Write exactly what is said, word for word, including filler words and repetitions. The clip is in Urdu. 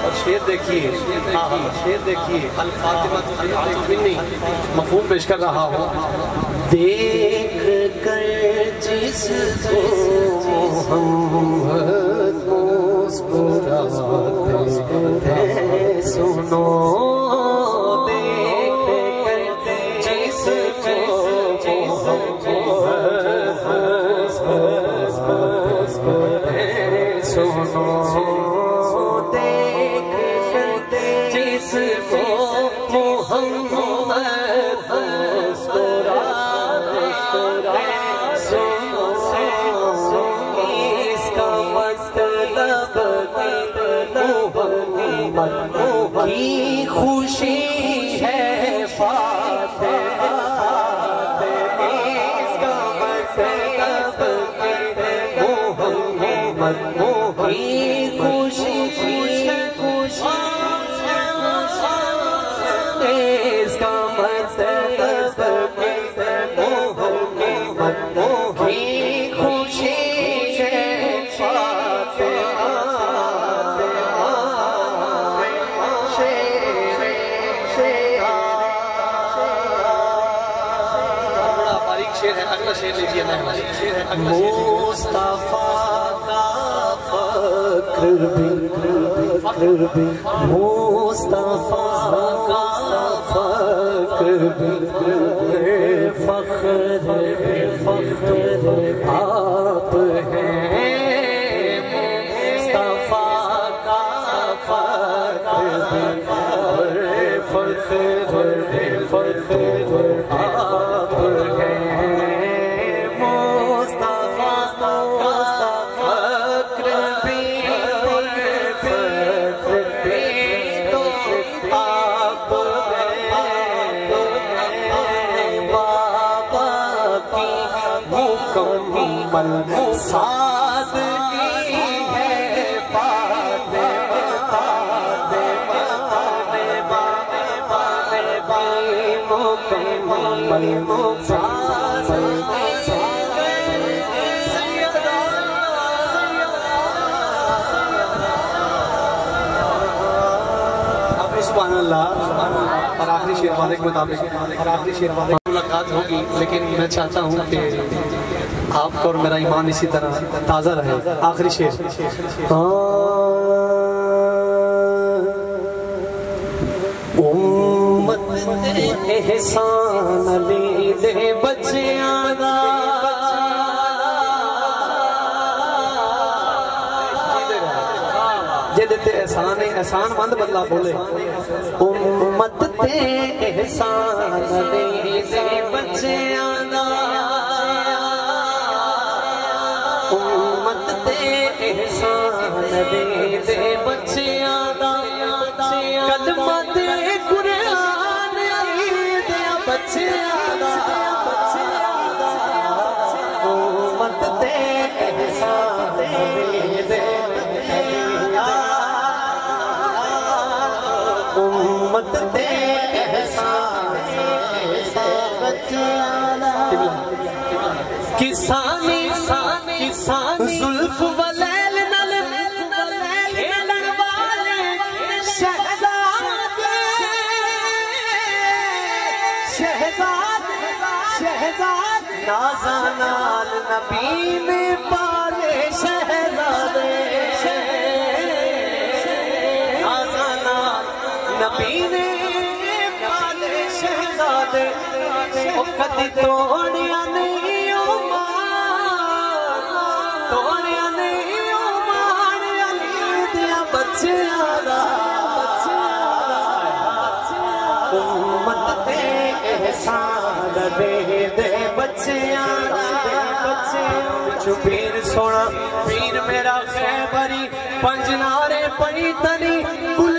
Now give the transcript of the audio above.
شیر دیکھیے شیر دیکھیے الفاطمہ منی مفہوم پیش کر رہا ہوں دیکھ کر جس کو محمد مسکراتے ہیں سنو دیکھ کر جس کو مسکراتے ہیں سنو جس کو محمد مسکراتے سنو اس کا مطلب محمد کی خوشی ہے فاتحہ اس کا مطلب محمد کی خوشی اس کا مطلب محمد کی خوشی ہے فاتحہ بڑا باریک شیر ہے اگلا شیر لیجیے مصطفیٰ کا فخر بھی فخر بھی مصطفیٰ کا فخر بھی فخر فخر آپ ہیں مصطفیٰ کا فخر فخر فخر آپ ہیں سادگی ہے فاطمہ مکمل سبحان اللہ اور آخری شیر والے کے مطابق اور آخری شیر والے ملاقات ہوگی لیکن میں چاہتا ہوں کہ آپ کو اور میرا ایمان اسی طرح تازہ رہے آخری شیر امت احسان علی دے بچیاں دا جد تے احسان احسان مند بدلا بولے امت تے احسان علی دے بچیاں دا امت تے احسان دے دے بچیاں دا کلمات قرآن علی دے بچیاں دا امت تے احسان دے دے امت تے احسان دے بچیاں دا کسانی زلف ولیل نل کھیلن والے شہزاد شہزاد شہزاد نازانال نبی میں پالے شہزاد نازانال نبی نے پالے شہزاد او کدی توڑیا نہیں امت تے احسان دے دے بچیاں جو پیر سونا پیر میرا خیبری پنجنارے پڑی تنی